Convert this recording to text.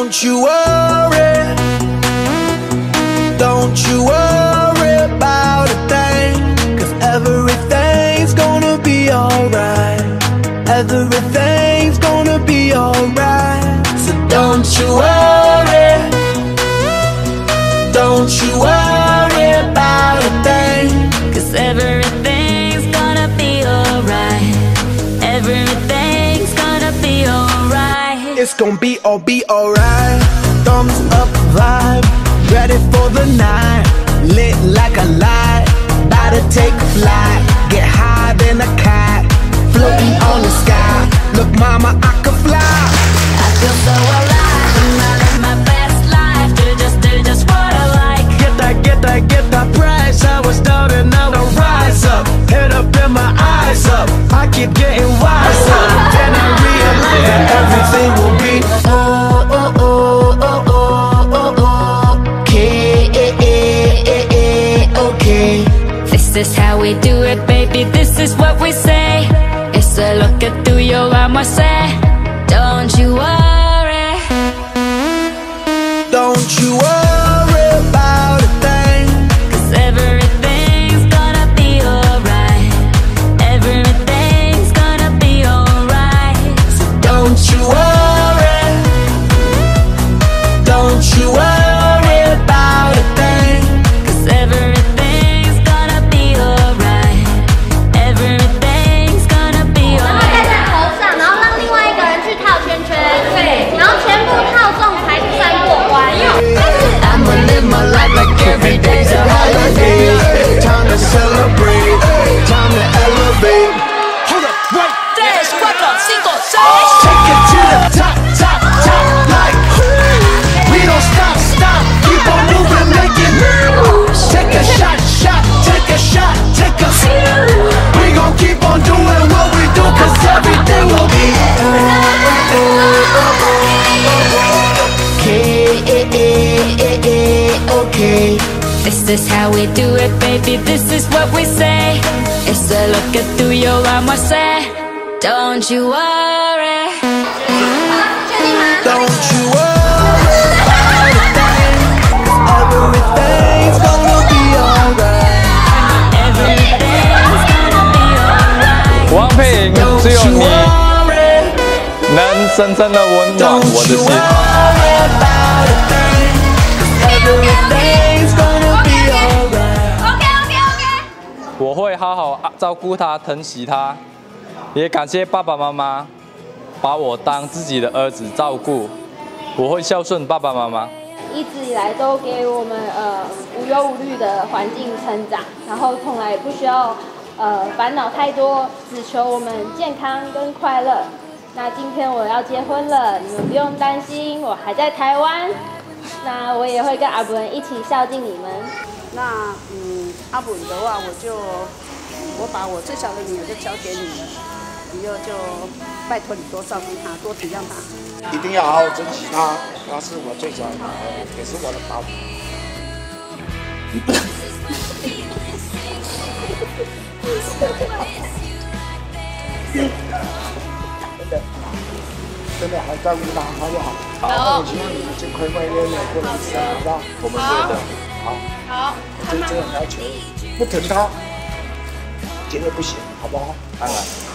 Don't you worry, don't you worry about a thing, 'cause everything's gonna be alright. Everything's gonna be alright. So don't you worry, don't you worry about a thing, 'cause everything's gonna be alright. Everything's gonna be alright. It's gonna be alright. Thumbs up vibe, ready for the night. Lit like a light, about to take a flight. Get higher than a kite, floating on the sky. Look mama, I can fly. I feel so alive, and I live my best life. Do just what I like. Get that price. I was down and now I rise up. Head up and my eyes up. I keep getting wiser. Then I realize that everything will be okay. This is how we do it, baby. This is what we say. It's a look at through your arm, I say. Don't you worry. Don't you worry about a thing, 'Cause everything's gonna be alright. Everything's gonna be alright. so don't you worry, don't you worry about a thing. 'Cause everything's gonna be alright. Everything's gonna be 然后 alright. 戴在头上，然后让另外一个人去套圈圈，对，然后全部套中才算过关。 I'ma live my life like every day's a holiday. Time to celebrate, time to elevate. Hold up, wait. 3, 4, 5, 6. Take it to the top, top, top, like we don't stop, stop, keep on moving, make it moves. Take a shot, shot, take a shot, take a. We gon' keep on doing what we do, 'cause everything will be okay. This is how we do it, baby. This is what we say. It's a look at through your arm, I say. Don't you worry. 确定吗？ Don't you worry about a thing, 'cause everything's gonna be alright. Everything's gonna be alright. 王佩莹，只有 Don't you 你 worry, 能深深的温暖 don't 我的 you 心。 worry about a thing, 'cause everything's gonna be alright. OK。 我会好好照顾他，疼惜他，也感谢爸爸妈妈把我当自己的儿子照顾。我会孝顺爸爸妈妈。 一直以来都给我们无忧无虑的环境成长，然后从来不需要烦恼太多，只求我们健康跟快乐。那今天我要结婚了，你们不用担心，我还在台湾。那我也会跟阿文一起孝敬你们。 那阿文的话，我把我最小的女儿就交给你了，以后就拜托你多照顾她，多体谅她。 一定要好好珍惜她，她是我最小的女儿，也是我的宝。真的还照顾她，好不好？好。我希望你们尽快快乐乐过日子，好不好？ 我们会的。 好。好。就这样要求，不疼她，绝对不行，好不好？当然。